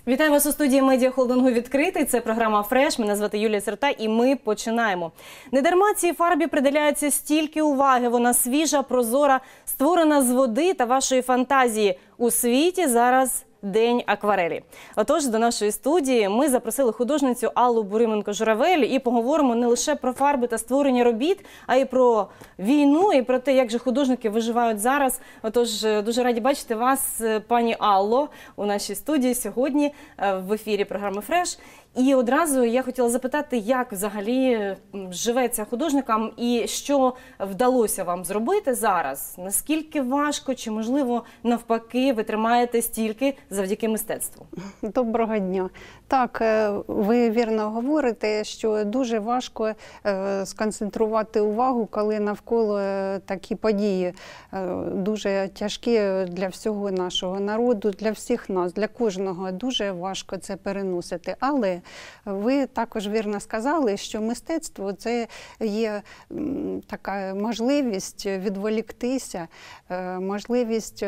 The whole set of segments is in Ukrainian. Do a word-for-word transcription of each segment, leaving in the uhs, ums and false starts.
Вітаю вас у студії медіахолдингу «Відкритий». Це програма «Фреш». Мене звати Юлія Серта і ми починаємо. Недарма цій фарбі приділяється стільки уваги. Вона свіжа, прозора, створена з води та вашої фантазії. У світі зараз День акварелі. Отож, до нашої студії ми запросили художницю Аллу Бурименко-Журавель і поговоримо не лише про фарби та створення робіт, а й про війну, і про те, як же художники виживають зараз. Отож, дуже раді бачити вас, пані Алло, у нашій студії сьогодні в ефірі програми «Фреш». І одразу я хотіла запитати, як взагалі живеться художникам і що вдалося вам зробити зараз? Наскільки важко чи, можливо, навпаки, ви тримаєте стільки завдяки мистецтву? Доброго дня. Так, ви вірно говорите, що дуже важко сконцентрувати увагу, коли навколо такі події дуже тяжкі для всього нашого народу, для всіх нас, для кожного дуже важко це переносити. Але ви також вірно сказали, що мистецтво – це є така можливість відволіктися, можливість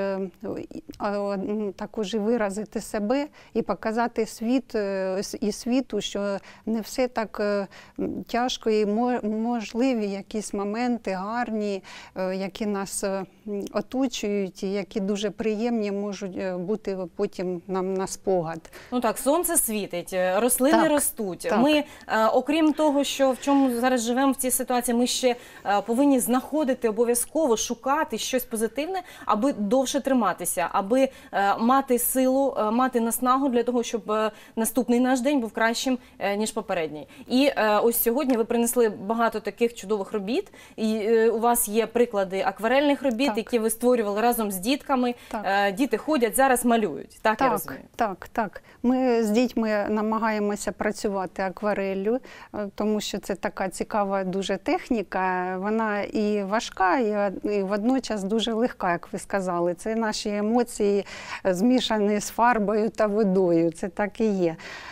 також виразити себе і показати світ і світу, що не все так тяжко і можливі якісь моменти гарні, які нас оточують і які дуже приємні можуть бути потім нам на спогад. Ну так, сонце світить, рослини так, ростуть. Так. Ми, окрім того, що в чому зараз живемо в цій ситуації, ми ще повинні знаходити обов'язково, шукати щось позитивне, аби довше триматися, аби мати силу, мати наснагу для того, щоб наступний наш день був кращим, ніж попередній. І ось сьогодні ви принесли багато таких чудових робіт. І у вас є приклади акварельних робіт, так, які ви створювали разом з дітками. Так. Діти ходять, зараз малюють. Так, так, я розумію? Так, так. Ми з дітьми намагаємося працювати аквареллю, тому що це така цікава дуже техніка. Вона і важка, і водночас дуже легка, як ви сказали. Це наші емоції змішані з фарбою та водою. Це так і є.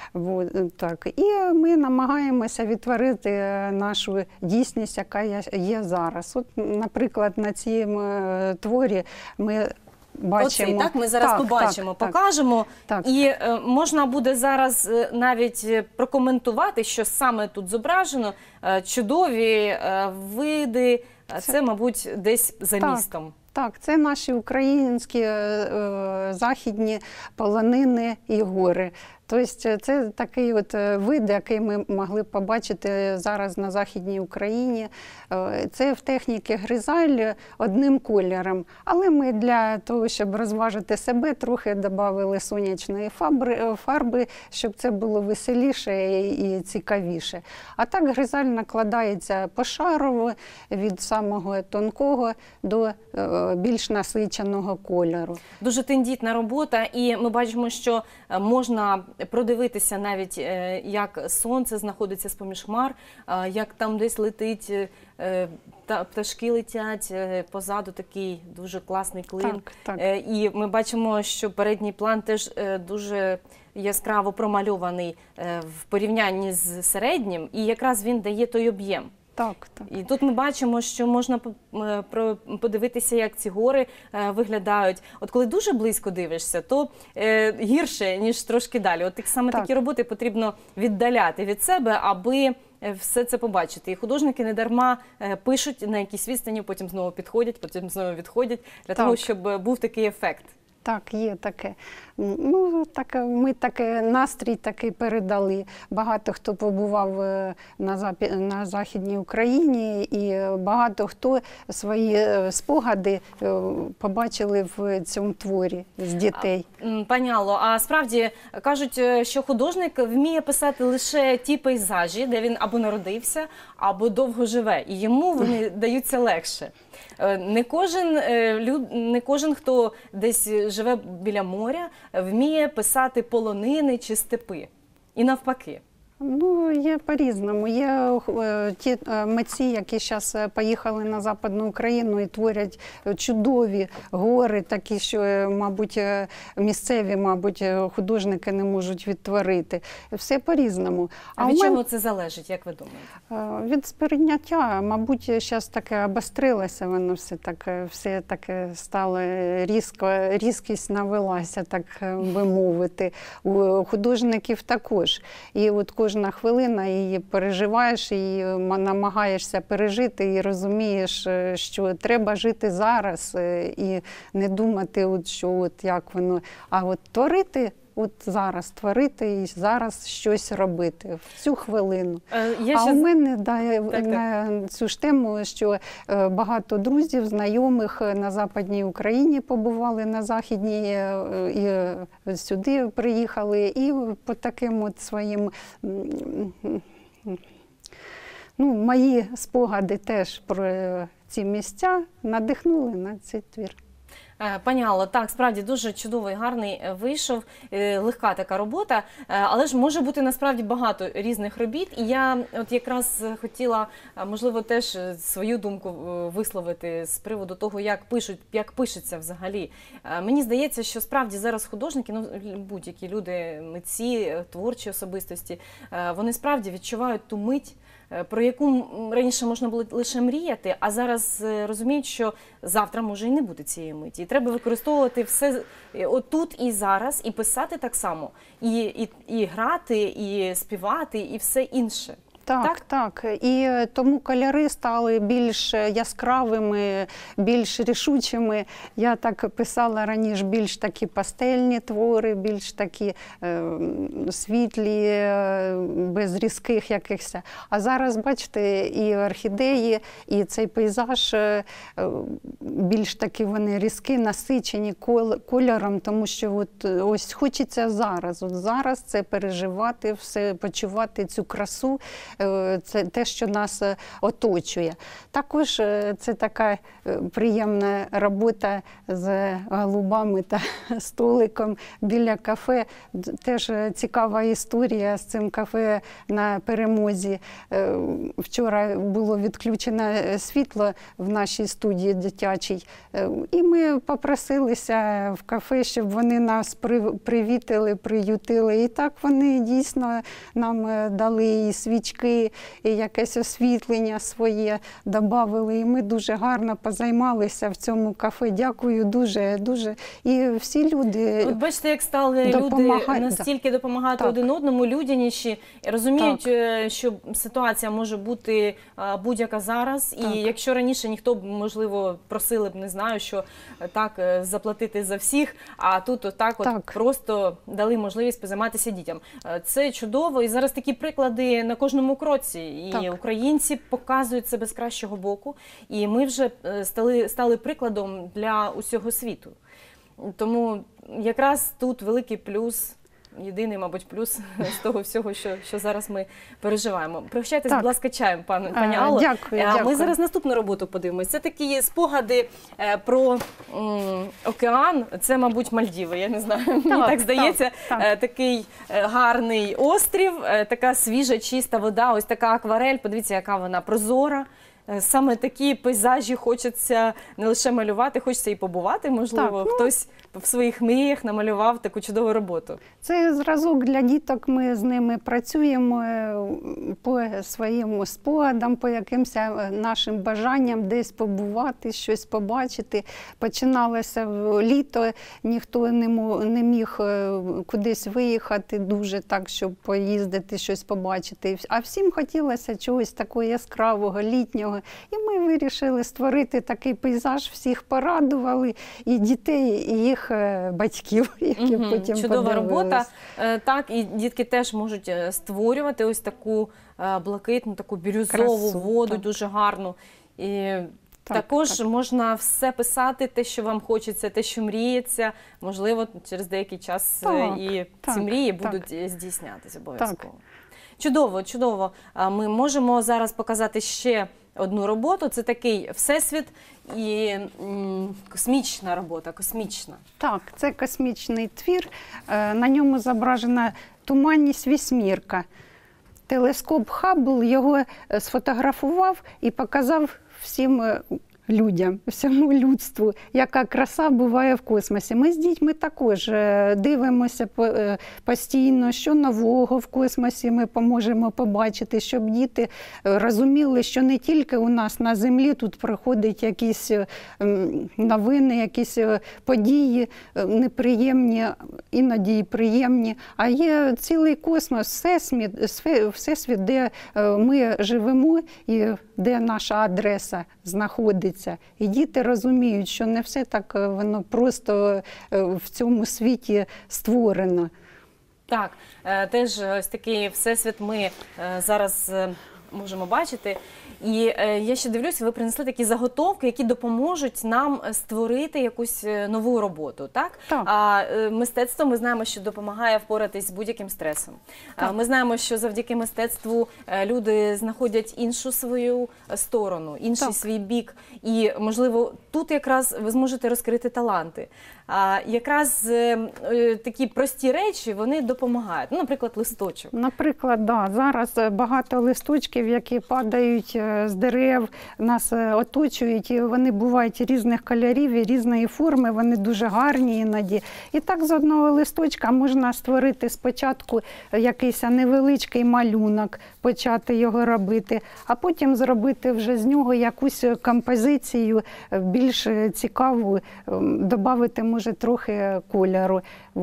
Так. І ми намагаємося відтворити нашу дійсність, яка є зараз. От, наприклад, на цьому творі ми бачимо. Оцей, так? Ми зараз так, побачимо, так, покажемо. Так. І е, можна буде зараз навіть прокоментувати, що саме тут зображено. Е, чудові е, види. Це, це, мабуть, десь за так. містом. Так, це наші українські е, західні полонини і гори. Тобто це такий от вид, який ми могли б побачити зараз на Західній Україні. Це в техніці гризаль одним кольором. Але ми для того, щоб розважити себе, трохи додали сонячної фарби, щоб це було веселіше і цікавіше. А так гризаль накладається пошарово від самого тонкого до більш насиченого кольору. Дуже тендітна робота, і ми бачимо, що можна продивитися навіть, як сонце знаходиться з-поміж хмар, як там десь летить, пташки летять, позаду такий дуже класний клин. Так, так. І ми бачимо, що передній план теж дуже яскраво промальований в порівнянні з середнім, і якраз він дає той об'єм. Так, так. І тут ми бачимо, що можна подивитися, як ці гори виглядають. От коли дуже близько дивишся, то гірше, ніж трошки далі. От саме так. такі роботи потрібно віддаляти від себе, аби все це побачити. І художники недарма пишуть на якійсь відстані, потім знову підходять, потім знову відходять, для так. того, щоб був такий ефект. Так, є таке. Ну, так, ми таке, настрій такий передали. Багато хто побував на, Запі... на Західній Україні, і багато хто свої спогади побачили в цьому творі з дітей. Пані Алло, а справді кажуть, що художник вміє писати лише ті пейзажі, де він або народився, або довго живе, і йому вони даються легше. Не кожен, не кожен, хто десь живе біля моря, вміє писати полонини чи степи. І навпаки. Ну, є по-різному. Є е, ті е, митці, які зараз поїхали на Западну Україну і творять чудові гори, такі, що, е, мабуть, е, місцеві, мабуть, е, художники не можуть відтворити. Все по-різному. А від чого це залежить, як ви думаєте? Е, від сприйняття. Мабуть, зараз таке обострилося, воно все таке, все таке стало різко, різкість навелася, так би мовити. У художників також. І от кожна хвилина її переживаєш, і намагаєшся пережити, і розумієш, що треба жити зараз, і не думати, от, що от як воно, а от творити, от зараз творити і зараз щось робити в цю хвилину. Е, я а ще... у мене да, так, на так. цю ж тему, що е, багато друзів, знайомих на Западній Україні побували, на Західній, е, і сюди приїхали, і по таким от своїм, ну, мої спогади теж про ці місця надихнули на цей твір. Пані Алло, так, справді дуже чудовий, гарний вийшов, легка така робота, але ж може бути насправді багато різних робіт. І я от якраз хотіла, можливо, теж свою думку висловити з приводу того, як пишуть, як пишеться взагалі. Мені здається, що справді зараз художники, ну будь-які люди, митці, творчі особистості, вони справді відчувають ту мить, про яку раніше можна було лише мріяти, а зараз розуміють, що завтра може і не бути цієї миті. І треба використовувати все отут і зараз, і писати так само, і, і, і грати, і співати, і все інше. Так, так, так. І тому кольори стали більш яскравими, більш рішучими. Я так писала раніше більш такі пастельні твори, більш такі е, світлі, е, без різких якихось. А зараз, бачите, і орхідеї, і цей пейзаж е, більш такі вони різкі, насичені кол, кольором, тому що от, ось хочеться зараз, от зараз це переживати, все, почувати цю красу. Це те, що нас оточує. Також це така приємна робота з голубами та столиком біля кафе. Теж цікава історія з цим кафе на Перемозі. Вчора було відключено світло в нашій студії дитячій. І ми попросилися в кафе, щоб вони нас привітили, приютили. І так вони дійсно нам дали і свічки, і якесь освітлення своє додали. І ми дуже гарно позаймалися в цьому кафе. Дякую дуже, дуже. І всі люди От бачите, як стали допомагати. люди настільки допомагати так. один одному, людяніші, розуміють, так. що ситуація може бути будь-яка зараз. Так. І якщо раніше ніхто б, можливо, просили б, не знаю, що так, заплатити за всіх, а тут отак от так. просто дали можливість позайматися дітям. Це чудово. І зараз такі приклади на кожному кроці. І так. українці показують себе з кращого боку. І ми вже стали, стали прикладом для усього світу. Тому якраз тут великий плюс, єдиний, мабуть, плюс з того всього, що, що зараз ми переживаємо. Пригощайтесь, будь ласка, чаєм, пані, пані Алло. Дякую, а, дякую. Ми зараз наступну роботу подивимося. Це такі спогади е, про м, океан. Це, мабуть, Мальдіви, я не знаю. Так, Мені так здається. Так, так. Е, такий е, гарний острів, е, така свіжа, чиста вода, ось така акварель. Подивіться, яка вона прозора. Саме такі пейзажі хочеться не лише малювати, хочеться і побувати, можливо. Так, ну, хтось в своїх мріях намалював таку чудову роботу. Це зразок для діток, ми з ними працюємо по своїм спогадам, по якимось нашим бажанням десь побувати, щось побачити. Починалося літо, ніхто не міг кудись виїхати дуже так, щоб поїздити, щось побачити. А всім хотілося чогось такого яскравого, літнього. І ми вирішили створити такий пейзаж, всіх порадували, і дітей, і їх батьків, які угу, потім чудова подивились. Робота. Так, і дітки теж можуть створювати ось таку блакитну, таку бірюзову Красу, воду, так. дуже гарну. І так, також так. можна все писати, те, що вам хочеться, те, що мріється. Можливо, через деякий час так, і так, ці мрії так. будуть здійснятися обов'язково. Так. Чудово, чудово. Ми можемо зараз показати ще одну роботу. Це такий всесвіт і м, космічна робота, космічна. Так, це космічний твір. На ньому зображена туманність вісьмірка. телескоп Хаббл його сфотографував і показав всім людям, всьому людству, яка краса буває в космосі. Ми з дітьми також дивимося постійно, що нового в космосі ми можемо побачити, щоб діти розуміли, що не тільки у нас на Землі тут проходять якісь новини, якісь події неприємні, іноді і приємні, а є цілий космос, всесвіт, всесвіт, де ми живемо і де наша адреса знаходиться. І діти розуміють, що не все так воно просто в цьому світі створено. Так, теж ось такий всесвіт ми зараз можемо бачити. І я ще дивлюся, ви принесли такі заготовки, які допоможуть нам створити якусь нову роботу, так? Так. А мистецтво, ми знаємо, що допомагає впоратись з будь-яким стресом. Так. Ми знаємо, що завдяки мистецтву люди знаходять іншу свою сторону, інший так. свій бік. І, можливо, тут якраз ви зможете розкрити таланти. А якраз е, е, такі прості речі, вони допомагають. Ну, наприклад, листочок. Наприклад, да, зараз багато листочків, які падають з дерев, нас оточують, і вони бувають різних кольорів і різної форми, вони дуже гарні іноді. І так з одного листочка можна створити спочатку якийсь невеличкий малюнок, почати його робити, а потім зробити вже з нього якусь композицію більш цікаву, додати може трохи кольору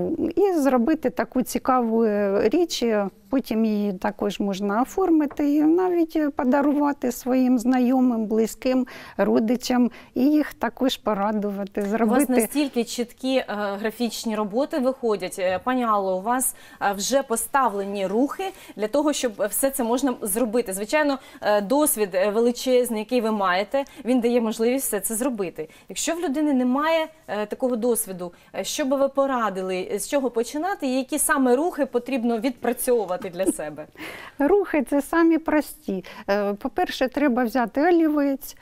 і зробити таку цікаву річ. Потім її також можна оформити і навіть подарувати своїм знайомим, близьким, родичам і їх також порадувати. Зробити. У вас настільки чіткі е, графічні роботи виходять. Пані Алло, у вас е, вже поставлені рухи для того, щоб все це можна зробити. Звичайно, е, досвід величезний, який ви маєте, він дає можливість все це зробити. Якщо в людини немає е, такого досвіду, е, що би ви порадили, з чого починати і які саме рухи потрібно відпрацьовувати для себе? Рухи – це самі прості. По-перше, треба взяти олівець,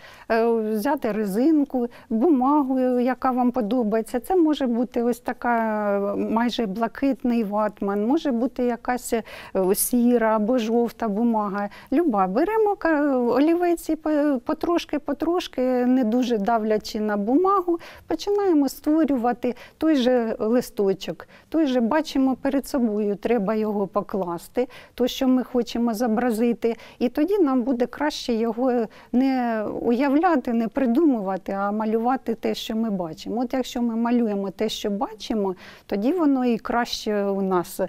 взяти резинку, бумагу, яка вам подобається. Це може бути ось така майже блакитний ватман, може бути якась сіра або жовта бумага. Люба. Беремо олівець і потрошки-потрошки, не дуже давлячи на бумагу, починаємо створювати той же листочок. Той же бачимо перед собою, треба його покласти, то, що ми хочемо зобразити. І тоді нам буде краще його не уявляти, не придумувати, а малювати те, що ми бачимо. От якщо ми малюємо те, що бачимо, тоді воно і краще у нас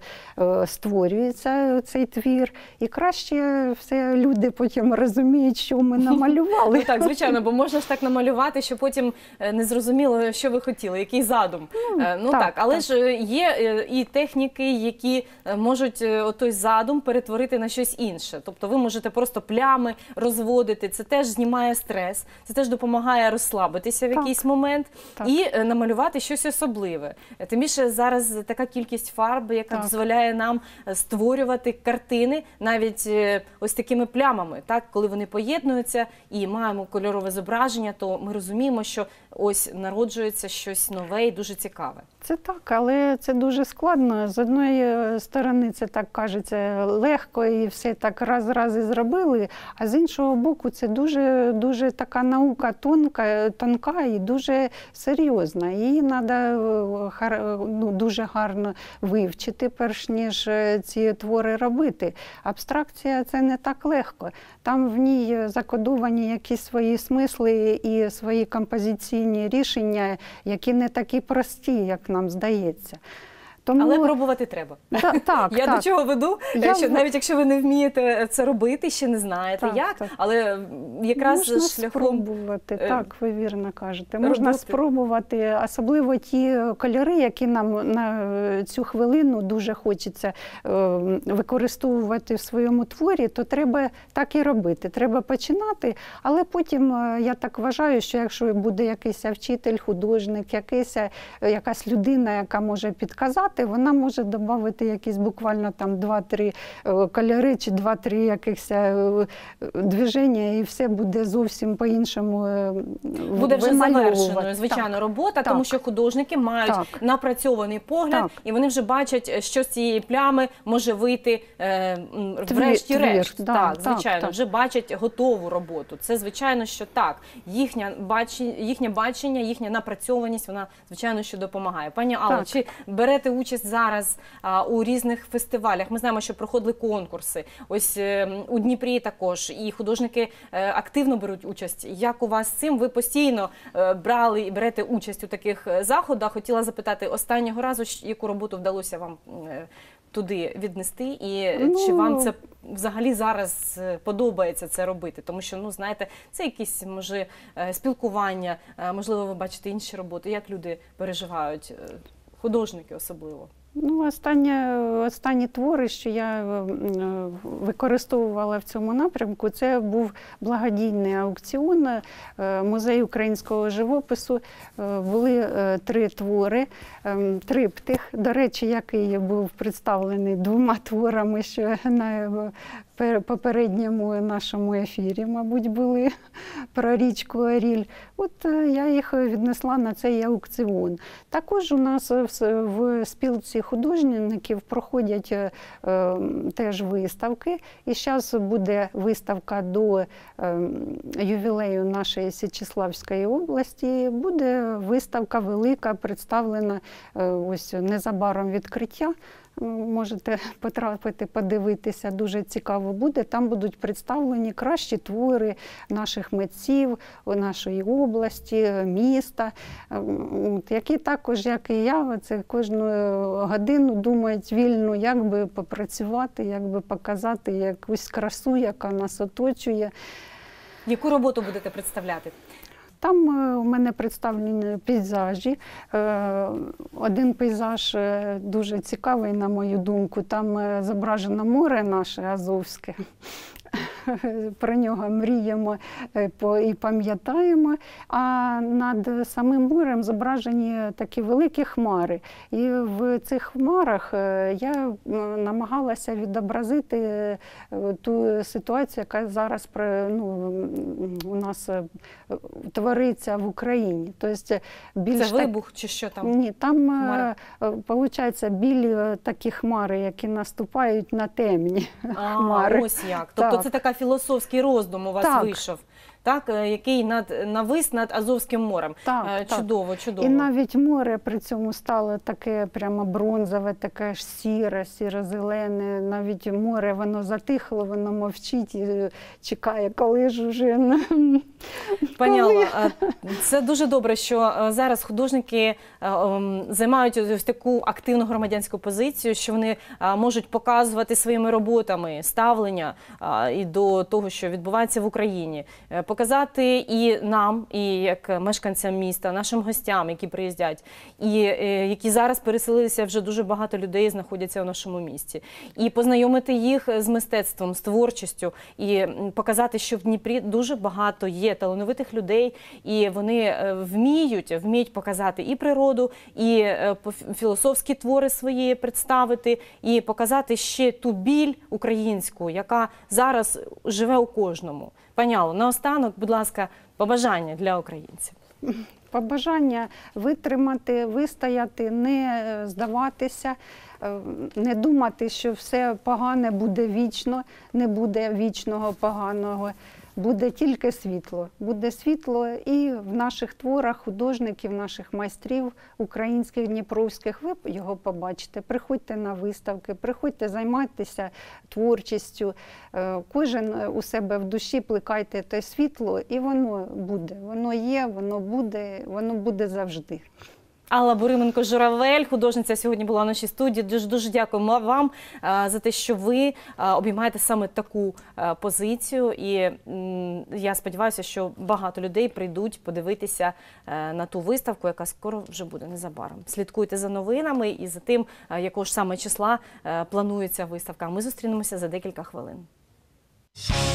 створюється, цей твір. І краще все люди потім розуміють, що ми намалювали. Ну так, звичайно, бо можна ж так намалювати, що потім не зрозуміло, що ви хотіли, який задум. Ну, ну так, так, але так. ж є і техніки, які можуть той задум перетворити на щось інше. Тобто ви можете просто плями розводити, це теж знімає стрес, це теж допомагає розслабитися в так. якийсь момент так. і намалювати щось особливе. Тим більше зараз така кількість фарб, яка так. дозволяє нам створювати картини навіть ось такими плямами. Так? Коли вони поєднуються і маємо кольорове зображення, то ми розуміємо, що ось народжується щось нове і дуже цікаве. Це так, але це дуже складно. З одної сторони це так кажеться легко і все так раз-раз і зробили, а з іншого боку це дуже, дуже така наука тонка, тонка і дуже серйозна. Її треба ну, дуже гарно вивчити, перш ніж ці твори робити. Абстракція – це не так легко. Там в ній закодовані якісь свої смисли і свої композиційні рішення, які не такі прості, як нам здається. Тому... Але пробувати треба. Та, так, Я так. до чого веду, Я... що навіть якщо ви не вмієте це робити, ще не знаєте так, як, так. але якраз можна шляхом... спробувати, так, ви вірно кажете. Можна роботи. спробувати, особливо ті кольори, які нам на цю хвилину дуже хочеться використовувати в своєму творі, то треба так і робити. Треба починати, але потім, я так вважаю, що якщо буде якийсь вчитель, художник, якийсь, якась людина, яка може підказати, малювати, вона може додати якісь буквально там два-три кольори чи два-три якихось движення, і все буде зовсім по-іншому вимальовувати. Буде вже завершеною, звичайно, так, робота, так, тому що художники мають так, напрацьований погляд, так. і вони вже бачать, що з цієї плями може вийти е, Твір, врешті-решт. твір, Так, да, звичайно, так, вже бачать готову роботу. Це, звичайно, що так. Їхня бачення, їхнє бачення, їхня напрацьованість, вона, звичайно, що допомагає. Пані Алло, Так. чи берете участь зараз а, у різних фестивалях? Ми знаємо, що проходили конкурси. Ось е, у Дніпрі також. І художники е, активно беруть участь. Як у вас з цим? Ви постійно е, брали і берете участь у таких е, заходах. Хотіла запитати, останнього разу, щ- яку роботу вдалося вам е, туди віднести? І е, Ну, чи вам це взагалі зараз е, подобається це робити? Тому що, ну, знаєте, це якісь, може, е, спілкування, е, можливо, ви бачите інші роботи. Як люди переживають? Е, Художники особливо. Ну, останнє, останні твори, що я е, використовувала в цьому напрямку, це був благодійний аукціон, е, музей українського живопису. Е, Були е, три твори, е, триптих, до речі, який був представлений двома творами, що на пер- попередньому нашому ефірі, мабуть, були про річку Оріль. От е, я їх віднесла на цей аукціон. Також у нас в, с- в спілці художників проходять е, е, теж виставки. І зараз буде виставка до е, ювілею нашої Січеславської області. Буде виставка велика, представлена е, ось незабаром відкриття. Можете потрапити, подивитися, дуже цікаво буде. Там будуть представлені кращі твори наших митців, нашої області, міста, які також, як і я, це кожну годину думають вільно, як би попрацювати, як би показати якусь красу, яка нас оточує. Яку роботу будете представляти? Там е, у мене представлені пейзажі. Е, Один пейзаж е, дуже цікавий, на мою думку. Там е, зображено море наше Азовське. Про нього мріємо е, по- і пам'ятаємо. А над самим морем зображені такі великі хмари. І в цих хмарах е, я е, намагалася відобразити е, ту ситуацію, яка зараз про- ну, м, у нас е, твориться в Україні. Тобто, більш Це так- вибух чи що там? Ні, там Хмари? виходить білі е, такі хмари, які наступають на темні А, хмари. ось як. Тобто Так. це така філософський роздум у вас Так. вийшов, так? Е, Який над, навис над Азовським морем. Так, Е, так. Чудово, чудово. І навіть море при цьому стало таке прямо бронзове, таке ж сіре, сіро-зелене. Навіть море, воно затихло, воно мовчить і чекає, коли ж уже. Пані коли? Алло, е, це дуже добре, що е, зараз художники е, ем, займають ось таку активну громадянську позицію, що вони е, можуть показувати своїми роботами ставлення е, і до того, що відбувається в Україні. Е, Показати і нам, і як мешканцям міста, нашим гостям, які приїздять, і е, які зараз переселилися, вже дуже багато людей знаходяться у нашому місті. І познайомити їх з мистецтвом, з творчістю, і м, показати, що в Дніпрі дуже багато є талановитих людей, і вони е, вміють, вміють показати і природу, і е, по- філософські твори свої представити, і показати ще ту біль українську, яка зараз живе у кожному. Пані Алло, наостанок, будь ласка, побажання для українців. Побажання витримати, вистояти, не е, здаватися, е, не думати, що все погане буде вічно, не буде вічного поганого. Буде тільки світло. Буде світло і в наших творах художників, наших майстрів українських, дніпровських. Ви його побачите. Приходьте на виставки, приходьте займайтеся творчістю. Е, Кожен у себе в душі плекайте те світло, і воно буде. Воно є, воно буде, воно буде завжди. Алла Бурименко-Журавель, художниця, сьогодні була в нашій студії. Дуже дуже дякуємо вам а, за те, що ви а, обіймаєте саме таку а, позицію. І м, я сподіваюся, що багато людей прийдуть подивитися а, на ту виставку, яка скоро вже буде незабаром. Слідкуйте за новинами і за тим, а, якого ж саме числа а, планується виставка. Ми зустрінемося за декілька хвилин.